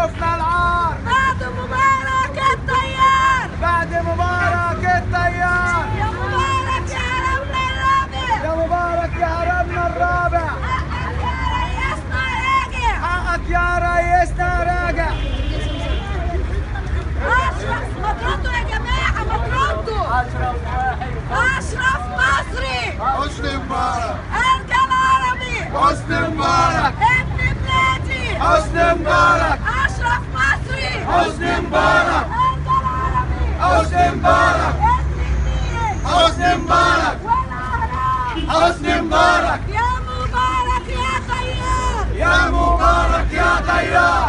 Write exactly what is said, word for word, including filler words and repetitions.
شفنا العار بعد مبارك الطيار، بعد مبارك الطيار. يا مبارك يا هرمنا الرابع، يا مبارك يا هرمنا الرابع. حقك يا ريسنا راجع. حقك يا ريسنا راجع. أشرف ما تردوا يا جماعة، ما تردوا. أشرف مصري، حسني مبارك، أرجع العربي، حسني مبارك، ابن بلادي، حسني مبارك، أشرف مصري، حسني مبارك، أرجع العربي، حسني مبارك، ابن النيل، حسني مبارك، والأهرام، حسني مبارك. يا مبارك يا طيار، يا مبارك يا طيار.